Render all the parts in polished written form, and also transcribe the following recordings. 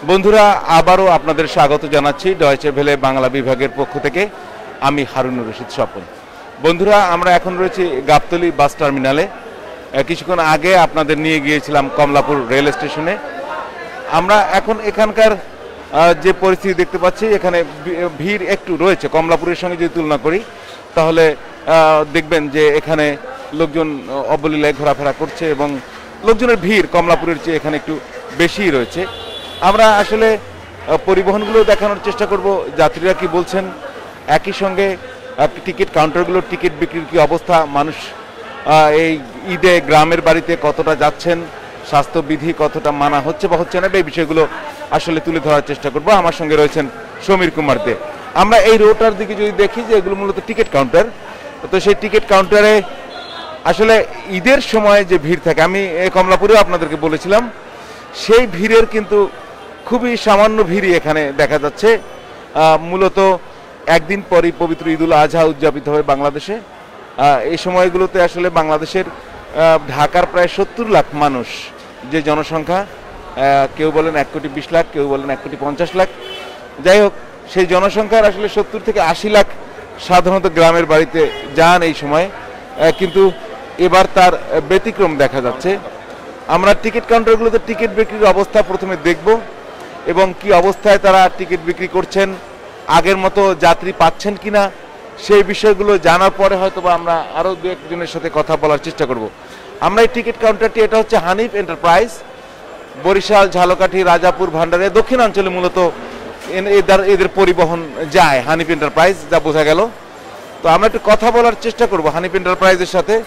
বন্ধুরা আবারও আপনাদের স্বাগত জানাচ্ছি ডয়েচে ভেলে বাংলা বিভাগের পক্ষ থেকে। আমি হারুনুর রশিদ স্বপন। বন্ধুরা আমরা এখন রয়েছি গাবতলী বাস টার্মিনালে। কিছুক্ষণ আগে আপনাদের নিয়ে গিয়েছিলাম কমলাপুর রেল স্টেশনে। আমরা এখন এখানকার যে পরিস্থিতি দেখতে পাচ্ছি, এখানে ভিড় একটু রয়েছে কমলাপুরের সঙ্গে যদি তুলনা করি, তাহলে দেখবেন যে এখানে লোকজন অবলীলায় ঘোরাফেরা করছে এবং লোকজনের ভিড় কমলাপুরের চেয়ে এখানে একটু বেশিই রয়েছে। আমরা আসলে পরিবহনগুলো দেখানোর চেষ্টা করব, যাত্রীরা কি বলছেন, একই সঙ্গে টিকিট কাউন্টারগুলোর টিকিট বিক্রির কি অবস্থা, মানুষ এই ঈদে গ্রামের বাড়িতে কতটা যাচ্ছেন, স্বাস্থ্যবিধি কতটা মানা হচ্ছে বা হচ্ছে না, এই বিষয়গুলো আসলে তুলে ধরার চেষ্টা করব। আমার সঙ্গে রয়েছেন সমীর কুমার দে। আমরা এই রোডটার দিকে যদি দেখি যে এগুলো মূলত টিকিট কাউন্টার, তো সেই টিকিট কাউন্টারে আসলে ঈদের সময় যে ভিড় থাকে, আমি কমলাপুরেও আপনাদেরকে বলেছিলাম, সেই ভিড়ের কিন্তু খুবই সামান্য ভিড়ই এখানে দেখা যাচ্ছে। মূলত একদিন পরই পবিত্র ঈদুল আজহা উদযাপিত হয় বাংলাদেশে। এই সময়গুলোতে আসলে বাংলাদেশের ঢাকার প্রায় 70 লাখ মানুষ যে জনসংখ্যা, কেউ বলেন 1,20,00,000, কেউ বলেন 1,50,00,000, যাই হোক সেই জনসংখ্যার আসলে 70 থেকে 80 লাখ সাধারণত গ্রামের বাড়িতে যান এই সময়, কিন্তু এবার তার ব্যতিক্রম দেখা যাচ্ছে। আমরা টিকিট কাউন্টারগুলোতে টিকিট বিক্রির অবস্থা প্রথমে দেখব এবং কি অবস্থায় তারা টিকিট বিক্রি করছেন, আগের মতো যাত্রী পাচ্ছেন কিনা, সেই বিষয়গুলো জানার পরে হয়তো বা আমরা আরও দু একজনের সাথে কথা বলার চেষ্টা করব। আমরা এই টিকিট কাউন্টারটি, এটা হচ্ছে হানিফ এন্টারপ্রাইজ, বরিশাল, ঝালকাঠি, রাজাপুর, ভান্ডারে দক্ষিণাঞ্চলে মূলত এদের পরিবহন যায় হানিফ এন্টারপ্রাইজ, যা বোঝা গেল। তো আমরা একটু কথা বলার চেষ্টা করব হানিফ এন্টারপ্রাইজের সাথে,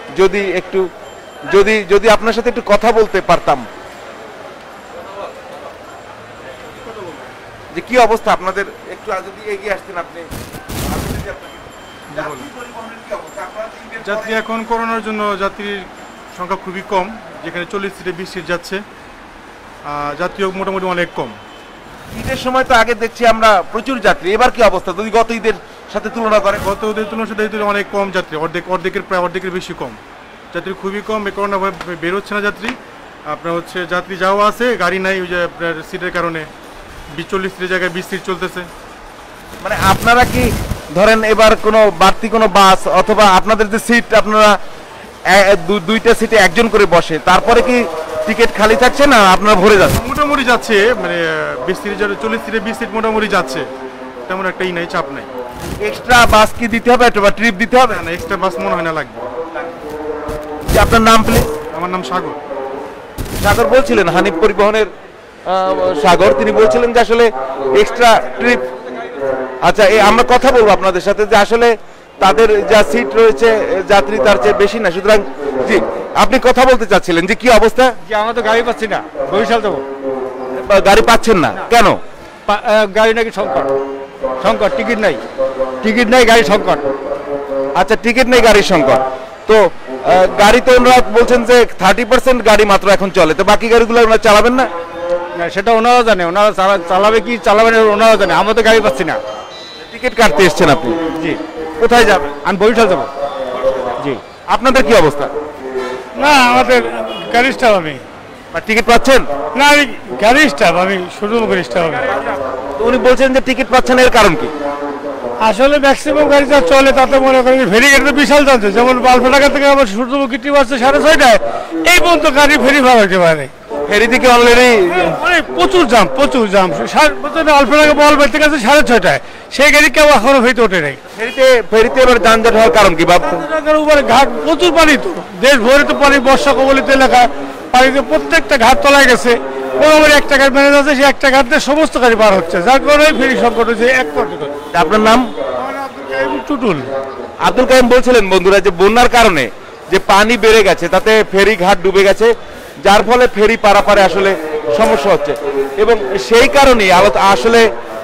যদি আপনার সাথে একটু কথা বলতে পারতাম যে কি অবস্থা আপনাদের, একটু যদি এগিয়ে আসতেন আপনি। যাত্রী এখন করোনার জন্য যাত্রীর সংখ্যা খুবই কম, যেখানে 40 সিটে 20 সিট যাচ্ছে, যাত্রীও মোটামুটি অনেক কম। ঈদের সময় তো আগে দেখছি আমরা প্রচুর যাত্রী, এবার কি অবস্থা যদি গত ঈদের সাথে তুলনা করে? গত ঈদের তুলনার সাথে অনেক কম যাত্রী, প্রায় অর্ধেকের বেশি কম যাত্রী, খুবই কম। করোনা ভয় বেরোচ্ছে না যাত্রী। আপনার হচ্ছে যাত্রী যাওয়া আছে, গাড়ি নাই, ওই যে আপনার সিটের কারণে 40 সিটের জায়গায় 20 সিট চলতেছে। মানে আপনারা কি ধরেন এবার কোনো বাড়তি কোনো বাস অথবা আপনাদের যে সিট, আপনারা দুইটা সিটে একজন করে বসে, তারপরে কি টিকিট খালি থাকছে না আপনারা ভরে যাচ্ছে? মোটামুটি যাচ্ছে, মানে 20 সিটে 40 সিটে 20 সিট মোটামুটি যাচ্ছে, তেমন একটা নাই, চাপ নাই। এক্সট্রা বাস কি দিতে হবে, অথবা ট্রিপ দিতে হবে? না, এক্সট্রা বাস মনে হয় না লাগবে। আপনার নাম প্লিজ? আমার নাম সাগর। সাগর বলছিলেন, হানিফ পরিবহনের সাগর, তিনি বলছিলেন যে আসলে এক্সট্রা ট্রিপ। আচ্ছা, আমরা কথা বলবো আপনাদের সাথে যে আসলে তাদের যা সিট রয়েছে যাত্রী তার চেয়ে বেশি না, সুতরাং জি আপনি কথা বলতে চাচ্ছিলেন যে কি অবস্থা? যে আমরা তো গাড়ি পাচ্ছি না, বরিশাল যাবো, গাড়ি পাচ্ছেন না কেন? গাড়ি নাকি সংকট, টিকিট নাই, গাড়ি সংকট। আচ্ছা, টিকিট নেই, গাড়ির সংকট। তো গাড়িতে ওনারা বলছেন যে 30% গাড়ি মাত্র এখন চলে, তো বাকি গাড়িগুলো ওনারা চালাবেন না? সেটা ওনারা জানে, ওনারা চালাবে কি চালাবে না ওনারা জানে, আমরা তো গাড়ি পাচ্ছি না। টিকিট কাটতে এসছেন আপনি? জি। কোথায় যাবেন? আমি বরিশাল যাবো। জি। আপনাদের কি অবস্থা? না, আমাদের গাড়ি স্টাফ। আমি টিকিট পাচ্ছেন না, আমি গাড়ি স্টাফ, আমি শুধু গাড়ি স্টাফ। উনি বলছেন যে টিকিট পাচ্ছেন, এর কারণ কি? আসলে ম্যাক্সিমাম গাড়ি যা চলে তাতে মনে করেন ফেরিঘাট তো বিশাল চলছে, যেমন বালফাটাকা থেকে আমার সূর্যমুখী ট্রিপ আসছে 6:30টায়, এই পর্যন্ত গাড়ি ফেরি ভাড়া হতে পারে। ফেরি থেকে অলরেডি প্রচুর জাম। আলফাটাকা বলবের থেকে আছে 6:30টায়, সেই গাড়ি কেউ এখনো হইতে ওঠে নাই। ফেরিতে এবার যানজট হওয়ার কারণ কি? উপরে ঘাট প্রচুর পানি, তো দেশ ভরে তো পানি, বর্ষা কবলিত এলাকা, পানিতে প্রত্যেকটা ঘাট তলায় গেছে। মোটামুটি একটা ঘাট ম্যানেজ আছে, সে একটা ঘাট দিয়ে সমস্ত গাড়ি পার হচ্ছে, যার কারণে ফেরি সংকট হচ্ছে। আপনার নাম? টুটুল। আব্দুল কাইম বলছিলেন বন্ধুরা যে বন্যার কারণে যে পানি বেড়ে গেছে, তাতে ফেরি ঘাট ডুবে গেছে, যার ফলে ফেরি পারাপারে আসলে সমস্যা হচ্ছে এবং সেই কারণেই আসলে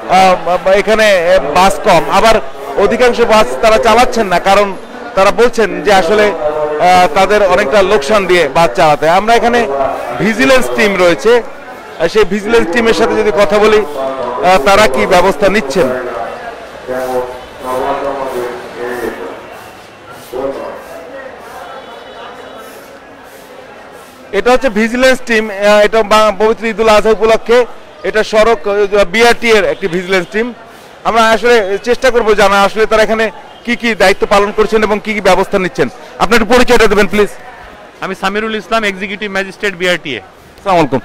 এখানে বাস কম। আবার অধিকাংশ বাস তারা চালাচ্ছেন না, কারণ তারা বলছেন যে আসলে তাদের অনেকটা লোকসান দিয়ে বাস চালাতে। আমরা এখানে ভিজিলেন্স টিম রয়েছে, সেই ভিজিলেন্স টিমের সাথে যদি কথা বলি তারা কি ব্যবস্থা নিচ্ছেন। এটা হচ্ছে ভিজিলেন্স টিম, এটা পবিত্র ঈদুল আজহা উপলক্ষে এটা সড়ক বিআরটি এর একটি ভিজিলেন্স টিম। আমরা আসলে চেষ্টা করব জানা আসলে তারা এখানে কি কি দায়িত্ব পালন করছেন এবং কি কি ব্যবস্থা নিচ্ছেন। আপনি একটু পরিচয়টা দেবেন প্লিজ। আমি Samirul Islam, executive magistrate BRTA. আসসালামু আলাইকুম।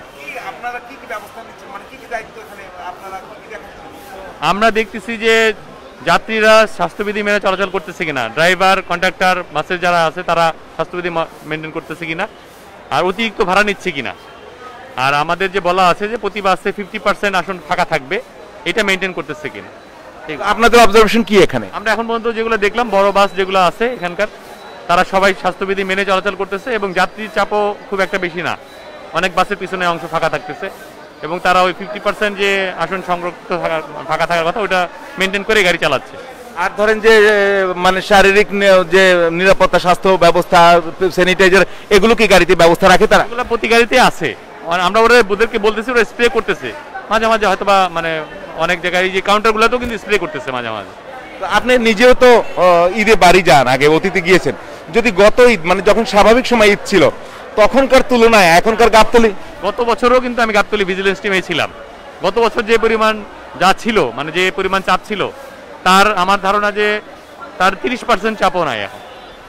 আমরা দেখতেছি যে যাত্রীরা স্বাস্থ্যবিধি মেনে চলাচল করতেছে কিনা, ড্রাইভার, কন্ডাক্টর, বাসের যারা আছে তারা স্বাস্থ্যবিধি মেনটেন করতেছে কিনা, আর অতিরিক্ত ভাড়া নিচ্ছে কিনা। আর আমাদের যে বলা আছে যে প্রতি বাসে 50% আসন ফাঁকা থাকবে, এটা মেনটেন করতেছে কিনা। আপনাদের অবজারভেশন কি এখানে? আমরা এখন পর্যন্ত যেগুলো দেখলাম, বড় বাস যেগুলো আছে এখানকার, তারা সবাই স্বাস্থ্যবিধি মেনে চলাচল করতেছে এবং যাত্রীর চাপও খুব একটা বেশি না। অনেক বাসের পিছনে অংশ ফাঁকা থাকতেছে এবং তারা ওই 50% যে আসন সংরক্ষিত ফাঁকা থাকার কথা ওটা মেনটেন করে গাড়ি চালাচ্ছে। আর ধরেন যে মানে শারীরিক যে নিরাপত্তা, স্বাস্থ্য ব্যবস্থা, স্যানিটাইজার, এগুলো কি গাড়িতে ব্যবস্থা রাখে তারা? এগুলো প্রতি গাড়িতে আছে। আমরা ওদেরকে বলতেছি, ওরা স্প্রে করতেছে মাঝে মাঝে, হয়তো বা মানে অনেক জায়গায় এই যে কাউন্টারগুলোতেও কিন্তু স্প্রে করতেছে মাঝে মাঝে। আপনি নিজেও তো ঈদে বাড়ি যান, আগে অতীতে গিয়েছেন। যদি গত ঈদ মানে যখন স্বাভাবিক সময় ঈদ ছিল তখনকার তুলনায় এখনকার গাবতলী, গত বছরও কিন্তু আমি গাবতলী ভিজিলেন্স টিমে ছিলাম। গত বছর যে পরিমাণ যা ছিল, মানে যে পরিমাণ চাপ ছিল, তার আমার ধারণা যে তার 30% চাপও নাই এখন।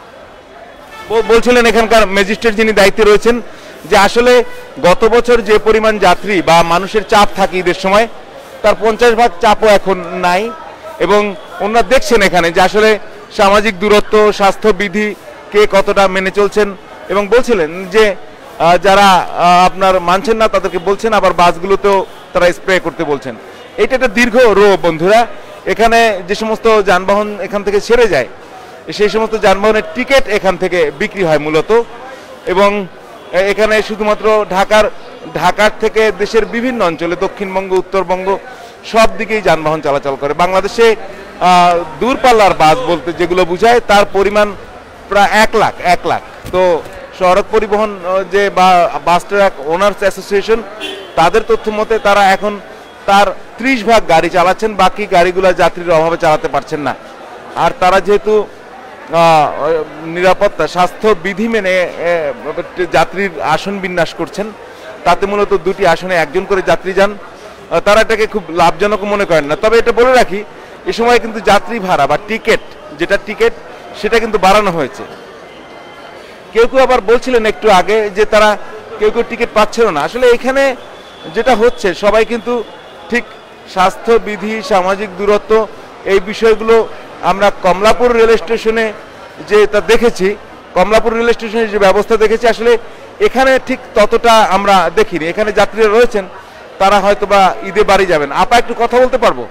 বলছিলেন এখানকার ম্যাজিস্ট্রেট যিনি দায়িত্বে রয়েছেন যে আসলে গত বছর যে পরিমাণ যাত্রী বা মানুষের চাপ থাকে ঈদের সময়, তার 50% চাপও এখন নাই। এবং ওনারা দেখছেন এখানে যে আসলে সামাজিক দূরত্ব, স্বাস্থ্যবিধি কে কতটা মেনে চলছেন, এবং বলছিলেন যে যারা আপনার মানছেন না তাদেরকে বলছেন, আবার বাসগুলোতেও তারা স্প্রে করতে বলছেন। এটা একটা দীর্ঘ রো বন্ধুরা। এখানে যে সমস্ত যানবাহন এখান থেকে ছেড়ে যায়, সেই সমস্ত যানবাহনের টিকিট এখান থেকে বিক্রি হয় মূলত। এবং এখানে শুধুমাত্র ঢাকার থেকে দেশের বিভিন্ন অঞ্চলে, দক্ষিণবঙ্গ, উত্তরবঙ্গ, সব দিকেই যানবাহন চলাচল করে। বাংলাদেশে দূরপাল্লার বাস বলতে যেগুলো বোঝায় তার পরিমাণ প্রায় 1 লাখ। তো সড়ক পরিবহন যে বা বাস ট্রাক ওনার্স অ্যাসোসিয়েশন, তাদের তথ্য মতে তারা এখন তার 30% গাড়ি চালাচ্ছেন, বাকি গাড়িগুলো যাত্রীর অভাবে চালাতে পারছেন না। আর তারা যেহেতু নিরাপত্তা, স্বাস্থ্য বিধি মেনে যাত্রীর আসন বিন্যাস করছেন, তাতে মূলত 2টি আসনে 1জন করে যাত্রী যান। তারা এটাকে খুব লাভজনক মনে করেন না। তবে এটা বলে রাখি, এ সময় কিন্তু যাত্রী ভাড়া বা টিকিট, সেটা কিন্তু বাড়ানো হয়েছে। কেউ আবার বলছিলেন একটু আগে যে তারা কেউ টিকিট পাচ্ছিল না। আসলে এখানে যেটা হচ্ছে, সবাই কিন্তু ঠিক স্বাস্থ্যবিধি, সামাজিক দূরত্ব, এই বিষয়গুলো আমরা কমলাপুর রেল স্টেশনে যে তা দেখেছি, কমলাপুর রেল স্টেশনের যে ব্যবস্থা দেখেছি, আসলে এখানে ঠিক ততটা আমরা দেখিনি। এখানে যাত্রীরা রয়েছেন, তারা হয়তো বা ঈদে বাড়ি যাবেন। আপা একটু কথা বলতে পারবো?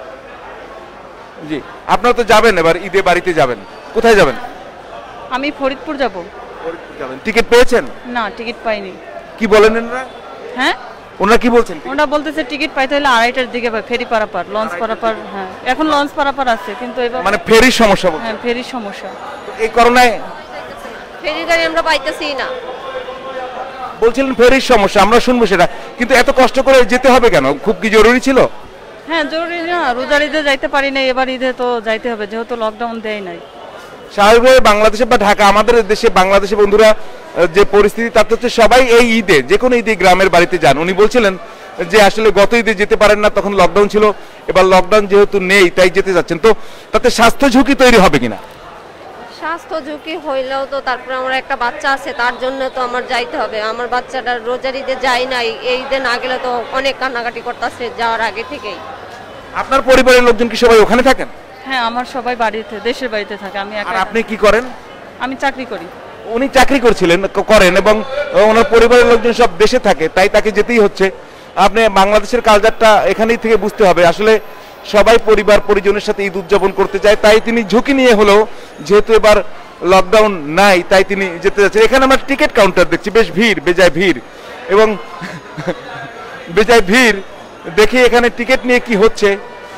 জি, আপনারা তো যাবেন, এবার ঈদে বাড়িতে যাবেন, কোথায় যাবেন? আমি ফরিদপুর যাব। টিকিট পেয়েছেন? না, টিকিট পাইনি। কি বলেন ওনারা? হ্যাঁ, ওনারা কি বলছেন? ওনারা বলতেছে টিকিট পাইতে হলে 2:30টার দিকে ফেরি পারাপার, লঞ্চ পারাপার। হ্যাঁ, এখন লঞ্চ পারাপার আছে, কিন্তু এবার মানে ফেরির সমস্যা। হ্যাঁ, ফেরির সমস্যা। এই করোনায় ফেরির গাড়ি আমরা পাইতেছি না। বলছিলেন ফেরির সমস্যা, আমরা শুনবো সেটা, কিন্তু এত কষ্ট করে যেতে হবে কেন? খুব কি জরুরি ছিল? হ্যাঁ, জরুরি না। রোজার ঈদে যাইতে পারি না, এবার ঈদে তো যাইতে হবে, যেহেতু লকডাউন দেয় নাই। স্বাভাবিকভাবে বাংলাদেশে বা ঢাকা, আমাদের দেশে, বাংলাদেশে বন্ধুরা যে পরিস্থিতি, তাতে হচ্ছে সবাই এই ঈদে, যে কোনো ঈদে গ্রামের বাড়িতে যান। উনি বলছিলেন যে আসলে গত ঈদে যেতে পারেন না, তখন লকডাউন ছিল, এবার লকডাউন যেহেতু নেই তাই যেতে যাচ্ছেন। তো তাতে স্বাস্থ্য ঝুঁকি তৈরি হবে কিনা? স্বাস্থ্য ঝুঁকি হইলেও তো তারপরে আমার একটা বাচ্চা আছে, তার জন্য তো আমার যাইতে হবে। আমার বাচ্চাটা রোজার ঈদে যায় নাই, এই ঈদে না গেলে তো অনেক কান্নাকাটি করতেছে যাওয়ার আগে থেকেই। আপনার পরিবারের লোকজন কি সবাই ওখানে থাকেন? হ্যাঁ, আমার সবাই বাড়িতে, দেশের বাড়িতে থাকে। আমি আর আপনি কি করেন? আমি চাকরি করি। উনি চাকরি করেন এবং ওনার পরিবারের লোকজন সব দেশে থাকে, তাই তাকে যেতেই হচ্ছে। আপনি বাংলাদেশের কালচারটা এখানেই থেকে বুঝতে হবে। আসলে সবাই পরিবার পরিজনের সাথে ঈদ উদযাপন করতে চায়, তাই তিনি ঝুঁকি নিয়ে হলেও, যেহেতু এবার লকডাউন নাই, তাই তিনি যেতে যাচ্ছেন। এখানে আমরা টিকিট কাউন্টার দেখছি, বেশ ভিড়, বেজায় ভিড়, এবং বেজায় ভিড় দেখি এখানে টিকিট নিয়ে কি হচ্ছে।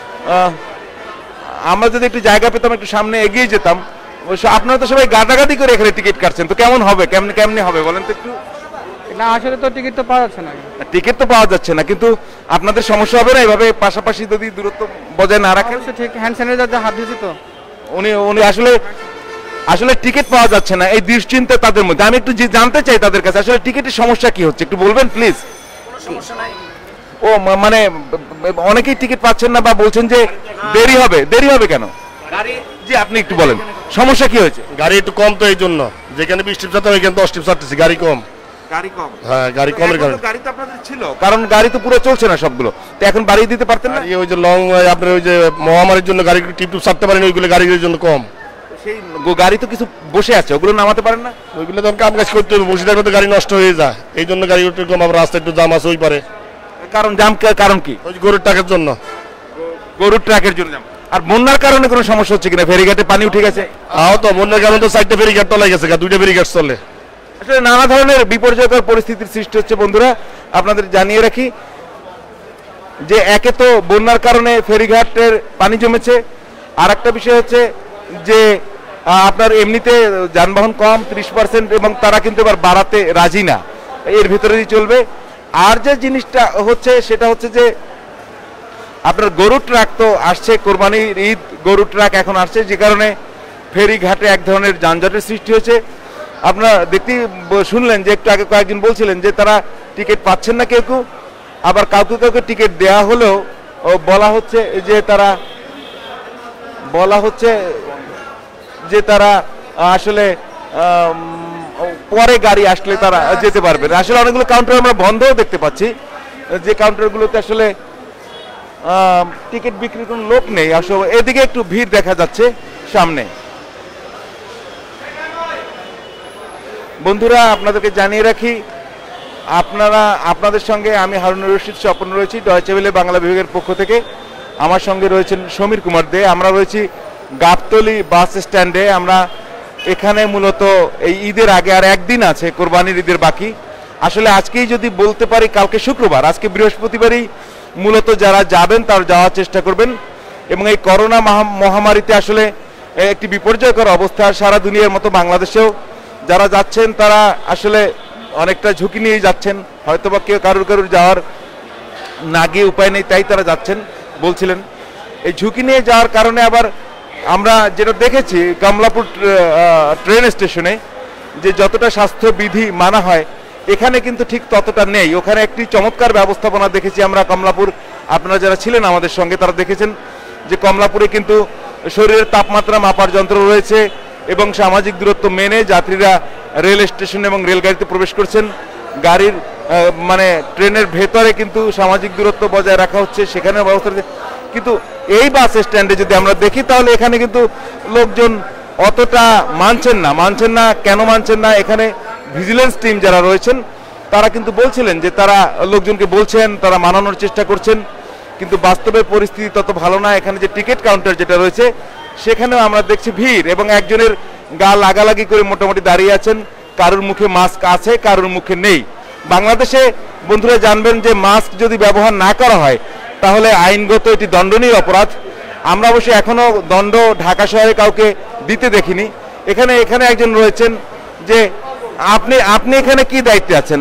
আমরা যদি একটু জায়গা পেতাম, একটু সামনে এগিয়ে যেতাম। আপনারা তো সবাই গাদাগাদি করে এখানে টিকিট কাটছেন, তো কেমন হবে, কেমনে হবে বলেন তো একটু? না, আসলে তো টিকিট তো পাওয়া যাচ্ছে না। টিকিট তো পাওয়া যাচ্ছে না, কিন্তু আপনাদের সমস্যা হবে না এভাবে পাশাপাশি যদি দূরত্ব বজায় না রাখেন? ঠিক, হ্যান্ড স্যানিটাইজার হাত দিয়েছি তো। উনি আসলে টিকিট পাওয়া যাচ্ছে না, এই দুশ্চিন্তা তাদের মধ্যে। আমি একটু জানতে চাই তাদের কাছে আসলে টিকিটের সমস্যা কি হচ্ছে, একটু বলবেন প্লিজ? ও মানে অনেকেই টিকিট পাচ্ছেন না বা বলছেন যে দেরি হবে কেন? জি আপনি একটু বলেন সমস্যা কি হয়েছে? গাড়ি একটু কম তো এই জন্য, যেখানে 20 ট্রিপ যেতে ওইখানে 10 ট্রিপ ছাড়তেছি, গাড়ি কম। গাড়ি কম? হ্যাঁ গাড়ি কমের কারণে। গাড়ি তো আপনাদের ছিল, কারণ গাড়ি তো পুরো চলছে না সবগুলো, তো এখন বাড়িয়ে দিতে পারতেন না? ওই যে লং আপনার ওই যে মহামারীর জন্য গাড়ি টিপ টুপ ছাড়তে পারেন, ওইগুলো গাড়ির জন্য কম। সেই গাড়ি তো কিছু বসে আছে, ওগুলো নামাতে পারেন না? ওইগুলো তো কাম কাজ করতে হবে, বসে থাকলে তো গাড়ি নষ্ট হয়ে যায়, এই জন্য গাড়ি একটু কম। আবার রাস্তায় একটু জাম আছে ওই পারে। কারণ কি? ওই গরুর টাকার জন্য, গরুর ট্রাকের জন্য জাম। আর বন্যার কারণে কোনো সমস্যা হচ্ছে কিনা? ফেরিঘাটে পানি উঠে গেছে? তো বন্যার কারণে তো 4টে ফেরিঘাট তলায় গেছে, 2টে ফেরিঘাট চলে। আসলে নানা ধরনের বিপর্যয়কর পরিস্থিতির সৃষ্টি হচ্ছে। বন্ধুরা আপনাদের জানিয়ে রাখি যে একে তো বন্যার কারণে ফেরিঘাটের পানি জমেছে, আর একটা বিষয় হচ্ছে যে আপনার এমনিতে যানবাহন কম 30%, এবং তারা কিন্তু এবার বাড়াতে রাজি না, এর ভিতরেই চলবে। আর যে জিনিসটা হচ্ছে সেটা হচ্ছে যে আপনার গরুর ট্রাক তো আসছে, কোরবানির ঈদ, গরুর ট্রাক এখন আসছে, যে কারণে ফেরিঘাটে এক ধরনের যানজটের সৃষ্টি হয়েছে। আপনারা দেখতেই শুনলেন যে একটু আগে কয়েকজন বলছিলেন যে তারা টিকিট পাচ্ছেন না কেউ কেউ, আবার কাউকে টিকিট দেয়া হলেও বলা হচ্ছে যে তারা আসলে পরে গাড়ি আসলে তারা যেতে পারবে। আসলে অনেকগুলো কাউন্টার আমরা বন্ধও দেখতে পাচ্ছি, যে কাউন্টারগুলোতে আসলে টিকিট বিক্রির কোনো লোক নেই। আসলে এদিকে একটু ভিড় দেখা যাচ্ছে সামনে। বন্ধুরা আপনাদেরকে জানিয়ে রাখি, আপনাদের সঙ্গে আমি হারুনুর রশিদ স্বপন রয়েছি ডয়েচে ভেলে বাংলা বিভাগের পক্ষ থেকে। আমার সঙ্গে রয়েছেন সমীর কুমার দে। আমরা রয়েছি গাবতলী বাস স্ট্যান্ডে। আমরা এখানে মূলত এই ঈদের আগে আর একদিন আছে কোরবানির ঈদের বাকি। আসলে আজকেই যদি বলতে পারি, কালকে শুক্রবার, আজকে বৃহস্পতিবারই মূলত যারা যাবেন তারা যাওয়ার চেষ্টা করবেন। এবং এই করোনা মহামারীতে আসলে একটি বিপর্যয়কর অবস্থা, সারা দুনিয়ার মতো বাংলাদেশেও যারা যাচ্ছেন তারা আসলে অনেকটা ঝুঁকি নিয়েই যাচ্ছেন। হয়তোবা কেউ কারুর যাওয়ার না গিয়ে উপায় নেই, তাই তারা যাচ্ছেন বলছিলেন। এই ঝুঁকি নিয়ে যাওয়ার কারণে আবার আমরা যেটা দেখেছি কমলাপুর ট্রেন স্টেশনে, যে যতটা স্বাস্থ্যবিধি মানা হয় এখানে কিন্তু ঠিক ততটা নেই। ওখানে একটি চমৎকার ব্যবস্থাপনা দেখেছি আমরা কমলাপুর, আপনারা যারা ছিলেন আমাদের সঙ্গে তারা দেখেছেন যে কমলাপুরে কিন্তু শরীরের তাপমাত্রা মাপার যন্ত্র রয়েছে, এবং সামাজিক দূরত্ব মেনে যাত্রীরা রেল স্টেশন এবং রেলগাড়িতে প্রবেশ করছেন। গাড়ির মানে ট্রেনের ভেতরে কিন্তু সামাজিক দূরত্ব বজায় রাখা হচ্ছে, সেখানে ব্যবস্থা রয়েছে। কিন্তু এই বাস স্ট্যান্ডে যদি আমরা দেখি তাহলে এখানে কিন্তু লোকজন অতটা মানছেন না। কেন মানছেন না? এখানে ভিজিলেন্স টিম যারা রয়েছেন তারা কিন্তু বলছিলেন যে তারা লোকজনকে বলছেন, তারা মানানোর চেষ্টা করছেন, কিন্তু বাস্তবে পরিস্থিতি তত ভালো না। এখানে যে টিকিট কাউন্টার যেটা রয়েছে সেখানেও আমরা দেখছি ভিড়, এবং একজনের গা লাগালাগি করে মোটামুটি দাঁড়িয়ে আছেন। কারোর মুখে মাস্ক আছে, কারোর মুখে নেই। বাংলাদেশে বন্ধুরা জানবেন যে মাস্ক যদি ব্যবহার না করা হয় তাহলে আইনগত এটি দণ্ডনীয় অপরাধ। আমরা অবশ্য এখনো দণ্ড ঢাকা শহরে কাউকে দিতে দেখিনি। এখানে একজন রয়েছেন, যে আপনি এখানে কি দায়িত্বে আছেন?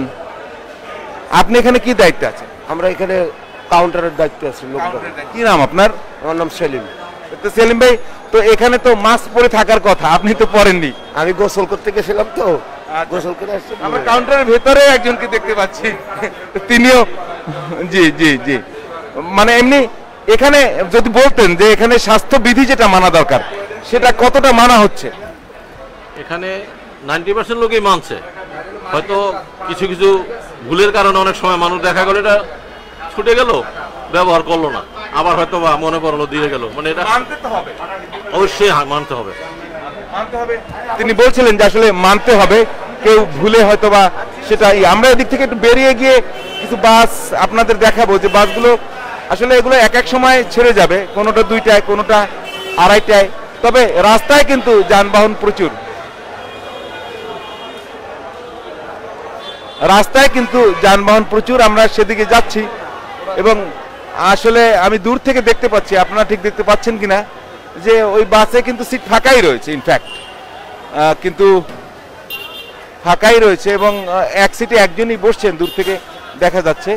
আমরা এখানে কাউন্টারের দায়িত্বে আছি। কি নাম আপনার? আমার নাম সেলিম। তো সেলিম ভাই, তো এখানে তো মাস্ক পরে থাকার কথা, আপনি তো পরেননি। আমি গোসল করতে গেছিলাম, তো গোসল করে আসছি। আমরা কাউন্টারের ভেতরে একজনকে দেখতে পাচ্ছি, তিনিও জি মানে এমনি এখানে যদি বলতেন যে এখানে স্বাস্থ্যবিধি যেটা মানা দরকার সেটা কতটা মানা হচ্ছে? এখানে 90% লোকই মানছে, হয়তো কিছু ভুলের কারণে অনেক সময় মানুষ দেখা গেল এটা ছুটে গেল, ব্যবহার করলো না, আবার হয়তো বা মনে পড়লো দিয়ে গেল, মানে এটা অবশ্যই মানতে হবে। তিনি বলছিলেন যে আসলে মানতে হবে, কেউ ভুলে হয়তো বা সেটা। আমরা এদিক থেকে একটু বেরিয়ে গিয়ে কিছু বাস আপনাদের দেখাবো, যে বাসগুলো আসলে এগুলো এক সময় ছেড়ে যাবে, কোনোটা 2টায়, কোনোটা 2:30টায়, তবে রাস্তায় কিন্তু যানবাহন প্রচুর। আমরা সেদিকে যাচ্ছি, এবং আসলে আমি দূর থেকে দেখতে পাচ্ছি, আপনারা ঠিক দেখতে পাচ্ছেন কিনা, যে ওই বাসে কিন্তু সিট ফাঁকাই রয়েছে, ইনফ্যাক্ট কিন্তু ফাঁকাই রয়েছে, এবং এক সিটে একজনই বসছেন, দূর থেকে দেখা যাচ্ছে।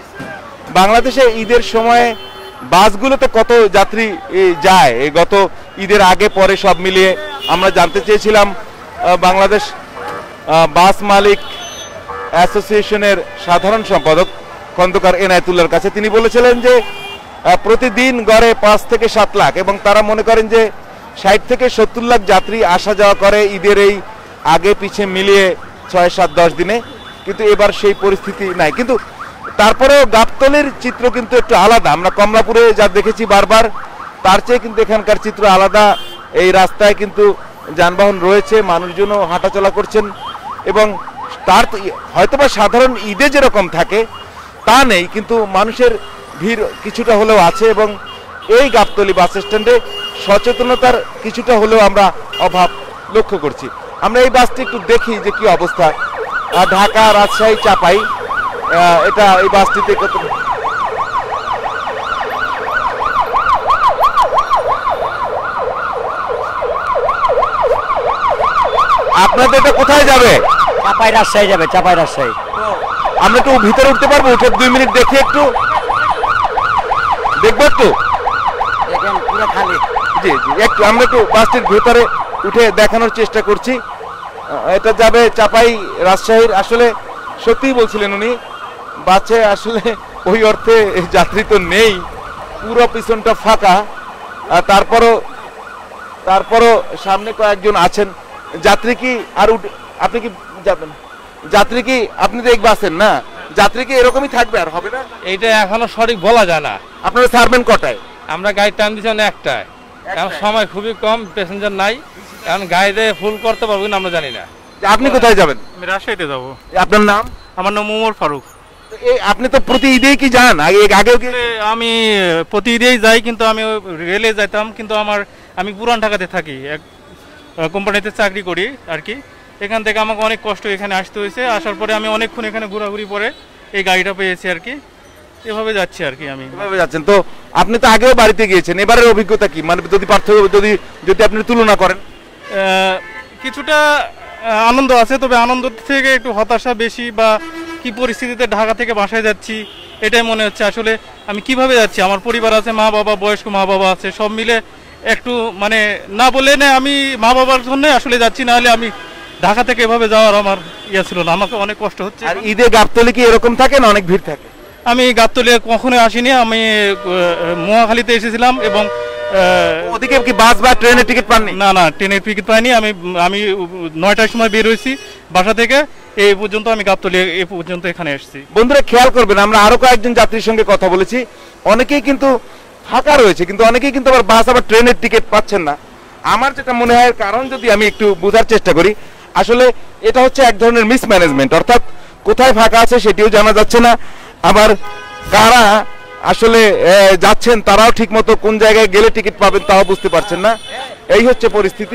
বাংলাদেশে ঈদের সময় বাসগুলোতে কত যাত্রী যায়, গত ঈদের আগে পরে সব মিলিয়ে আমরা জানতে চেয়েছিলাম বাংলাদেশ বাস মালিক অ্যাসোসিয়েশনের সাধারণ সম্পাদক খন্দকার এনায়েতুল্লাহর কাছে। তিনি বলেছিলেন যে প্রতিদিন গড়ে 5 থেকে 7 লাখ, এবং তারা মনে করেন যে 60 থেকে 70 লাখ যাত্রী আসা যাওয়া করে ঈদের এই আগে পিছে মিলিয়ে 6, 7, 10 দিনে। কিন্তু এবার সেই পরিস্থিতি নাই। কিন্তু তারপরেও গাবতলীর চিত্র কিন্তু একটু আলাদা। আমরা কমলাপুরে যা দেখেছি বারবার, তার চেয়ে কিন্তু এখানকার চিত্র আলাদা। এই রাস্তায় কিন্তু যানবাহন রয়েছে, মানুষজনও হাঁটাচলা করছেন, এবং তার হয়তোবা সাধারণ ঈদে যেরকম থাকে তা নেই, কিন্তু মানুষের ভিড় কিছুটা হলেও আছে। এবং এই গাবতলী বাস স্ট্যান্ডে সচেতনতার কিছুটা হলেও আমরা অভাব লক্ষ্য করছি। আমরা এই বাসটি একটু দেখি যে কি অবস্থা। ঢাকা, রাজশাহী, চাপাই, এটা এই বাসটিতে কত। আপনাদের এটা কোথায় যাবে? চাপাই রাজশাহী যাবে, চাপাই রাজশাহী। আমরা একটু ভিতরে উঠতে পারবো? উঠে 2 মিনিট দেখি, একটু দেখবো, একটু দেখেন পুরো খালি। জি জি, একটু আমরা একটু বাসটির ভিতরে উঠে দেখানোর চেষ্টা করছি। এটা যাবে চাপাই রাজশাহীর। আসলে সত্যিই বলছিলেন উনি, বাসে আসলে ওই অর্থে যাত্রী তো নেই, পুরো পিছনটা ফাঁকা। তারপরও সামনে কয়েকজন আছেন। যাত্রী কি আর আপনি কি যাবেন? যাত্রী কি আপনি তো এই বাসেন না, যাত্রী কি এরকমই থাকবে আর হবে না? এইটা এখনো সঠিক বলা যায় না। আপনারা ছাড়বেন কটায়? আমরা গাড়ি টাইম দিচ্ছি একটায়, কারণ সময় খুবই কম, প্যাসেঞ্জার নাই, এখন গাড়িতে ফুল করতে পারবো না আমরা জানি না। আপনি কোথায় যাবেন? আমি রাজশাহীতে যাবো। আপনার নাম? আমার নাম ওমর ফারুক। আপনি তো প্রতি ঈদেই কি যান? আগেও কি? আমি প্রতি ঈদেই যাই, কিন্তু আমি রেলে যাইতাম, কিন্তু আমি পুরান ঢাকাতে থাকি, এক কোম্পানিতে চাকরি করি আর কি। এখান থেকে আমাকে অনেক কষ্ট এখানে আসতে হয়েছে। আসার পরে আমি অনেকক্ষণ এখানে ঘোরাঘুরি পরে এই গাড়িটা পেয়েছি আর কি। এভাবে যাচ্ছি আর কি। আমি এভাবে যাচ্ছেন তো? আপনি তো আগেও বাড়িতে গিয়েছেন, এবারের অভিজ্ঞতা কি? মানে যদি পার্থক্য যদি আপনি তুলনা করেন। কিছুটা আনন্দ আছে, তবে আনন্দ থেকে একটু হতাশা বেশি, বা কি পরিস্থিতিতে ঢাকা থেকে বাসায় যাচ্ছি এটাই মনে হচ্ছে। আসলে আমি কিভাবে যাচ্ছি, আমার পরিবার আছে, মা বাবা, বয়স্ক মা বাবা আছে, সব মিলে একটু মানে না বলে না, আমি মা বাবার জন্য আসলে যাচ্ছি, না হলে আমি ঢাকা থেকে এভাবে যাওয়ার আমার ইয়ে ছিল না। আমাকে অনেক কষ্ট হচ্ছে। আর ঈদে গাবতলী কি এরকম থাকে না অনেক ভিড় থাকে? আমি গাবতলী কখনো আসিনি, আমি মহাখালীতে এসেছিলাম। এবং ওদিকে কি বাস বা ট্রেনের টিকিট পাননি? না, ট্রেনের টিকিট পাইনি। আমি 9টার সময় বের হয়েছি বাসা থেকে, এই পর্যন্ত আমি গাবতলী এই পর্যন্ত এখানে এসেছি। বন্ধুরা খেয়াল করবেন, আমরা আরো কয়েকজন যাত্রীর সঙ্গে কথা বলেছি, অনেকেই কিন্তু ফাঁকা রয়েছে, কিন্তু অনেকেই কিন্তু আবার বাস আবার ট্রেনের টিকিট পাচ্ছেন না। আমার যেটা মনে হয় কারণ যদি আমি একটু বোঝার চেষ্টা করি, আসলে এটা হচ্ছে এক ধরনের মিসম্যানেজমেন্ট, অর্থাৎ কোথায় ফাঁকা আছে সেটিও জানা যাচ্ছে না, আবার কারা আসলে যাচ্ছেন তারাও ঠিক মতো কোন জায়গায় গেলে টিকিট পাবেন তাও বুঝতে পারছেন না। এই হচ্ছে পরিস্থিতি।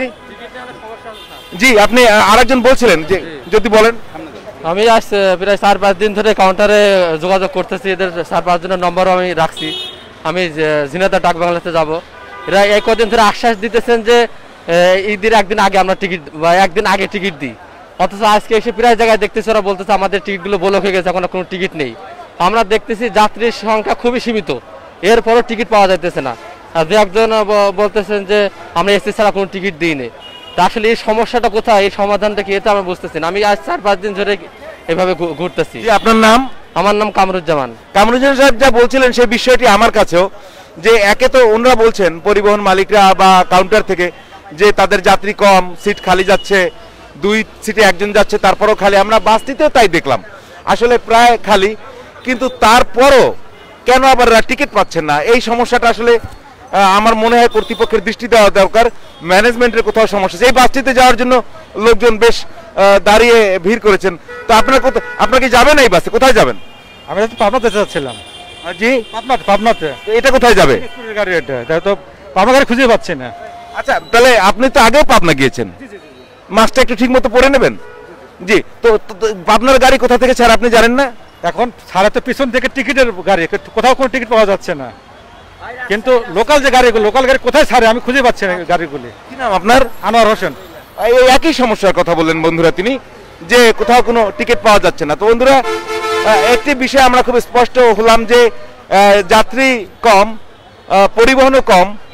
জি, আপনি আরেকজন বলছিলেন যে যদি বলেন। আমি আজ প্রায় 4-5 দিন ধরে কাউন্টারে যোগাযোগ করতেছি, এদের 4-5 জনের নম্বরও আমি রাখছি। আমি ঝিনাইদহ ডাক বাংলাতে যাব। এরা এই কদিন ধরে আশ্বাস দিতেছেন যে ঈদের একদিন আগে আমরা টিকিট বা একদিন আগে টিকিট দিই, অথচ আজকে এসে প্রায় জায়গায় দেখতেছি ওরা বলতেছে আমাদের টিকিটগুলো ব্লক হয়ে গেছে, এখন কোনো টিকিট নেই। আমরা দেখতেছি যাত্রীর সংখ্যা খুবই সীমিত, এরপরও টিকিট পাওয়া যাইতেছে না। আর দু একজন বলতেছেন যে আমরা এসি ছাড়া কোনো টিকিট দিই নি। তা আসলে এই সমস্যাটা কোথায়, এই সমাধানটা কি, এটা আমরা বুঝতেছি না। আমি আজ 4-5 দিন ধরে এভাবে ঘুরতেছি। আপনার নাম? আমার নাম কামরুজ্জামান। কামরুজ্জামান সাহেব যা বলছিলেন সেই বিষয়টি আমার কাছেও, যে একে তো ওনারা বলছেন পরিবহন মালিকরা বা কাউন্টার থেকে যে তাদের যাত্রী কম, সিট খালি যাচ্ছে, 2 সিটে একজন যাচ্ছে, তারপরও খালি। আমরা বাসটিতেও তাই দেখলাম, আসলে প্রায় খালি, কিন্তু তারপরও কেন আবার টিকিট পাচ্ছেন না? এই সমস্যাটা আসলে আমার মনে হয় কর্তৃপক্ষের দৃষ্টি দেওয়া দরকার, ম্যানেজমেন্টের কোথাও সমস্যা। এই বাসটিতে যাওয়ার জন্য লোকজন বেশ দাঁড়িয়ে ভিড় করেছেন। তো আপনারা কি যাবেন এই বাসে? কোথায় যাবেন? আমি তো পাবনাতে যাচ্ছিলাম। জি, পাবনাতে। এটা কোথায় যাবে? গাড়ি, এটা তো পাবনা গাড়ি খুঁজে পাচ্ছি না। আচ্ছা, তাহলে আপনি তো আগেও পাবনা গিয়েছেন, মাসটা একটু ঠিক মতো পরে নেবেন। জি, তো পাবনার গাড়ি কোথা থেকে ছাড়া আপনি জানেন না? এখন ছাড়া তো পিছন থেকে টিকিটের গাড়ি, কোথাও কোনো টিকিট পাওয়া যাচ্ছে না। কিন্তু লোকাল যে গাড়িগুলো, লোকাল গাড়ি কোথায় ছাড়ে আমি খুঁজে পাচ্ছি না গাড়িগুলি। কি নাম আপনার? আনোয়ার হোসেন। এই একই সমস্যার কথা বললেন বন্ধুরা তিনি, যে কোথাও কোনো টিকিট পাওয়া যাচ্ছে না। তো বন্ধুরা, একটি বিষয় আমরা খুব স্পষ্ট হলাম যে যাত্রী কম, পরিবহনও কম,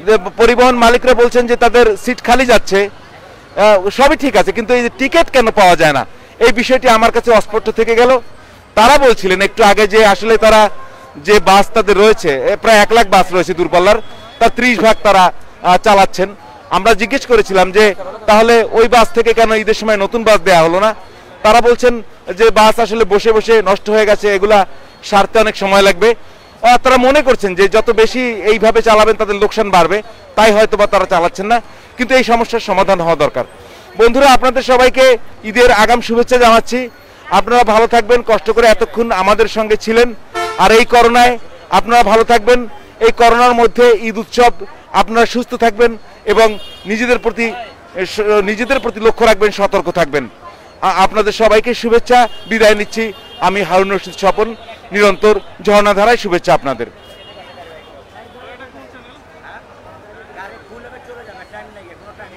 পরিবহন মালিকরা বলছেন যে তাদের সিট খালি যাচ্ছে, সবই ঠিক আছে, কিন্তু এই যে টিকিট কেন পাওয়া যায় না এই বিষয়টি আমার কাছে অস্পষ্ট থেকে গেল। তারা বলছিলেন একটু আগে যে আসলে তারা যে বাস তাদের রয়েছে, প্রায় 1 লাখ বাস রয়েছে দূরপাল্লার, তার 30 ভাগ তারা চালাচ্ছেন। আমরা জিজ্ঞেস করেছিলাম যে তাহলে ওই বাস থেকে কেন ঈদের সময় নতুন বাস দেওয়া হলো না। তারা বলছেন যে বাস আসলে বসে বসে নষ্ট হয়ে গেছে, এগুলা সারতে অনেক সময় লাগবে। তারা মনে করছেন যে যত বেশি এইভাবে চালাবেন তাদের লোকসান বাড়বে, তাই হয়তো বা তারা চালাচ্ছেন না, কিন্তু এই সমস্যার সমাধান হওয়া দরকার। বন্ধুরা, আপনাদের সবাইকে ঈদের আগাম শুভেচ্ছা জানাচ্ছি। আপনারা ভালো থাকবেন, কষ্ট করে এতক্ষণ আমাদের সঙ্গে ছিলেন। আর এই করোনায় আপনারা ভালো থাকবেন। এই করোনার মধ্যে ঈদ উৎসব আপনারা সুস্থ থাকবেন এবং নিজেদের প্রতি লক্ষ্য রাখবেন, সতর্ক থাকবেন। আপনাদের সবাইকে শুভেচ্ছা, বিদায় নিচ্ছি। আমি হারুন রশিদ স্বপন, নিরন্তর ঝর্ণাধারায় শুভেচ্ছা আপনাদের।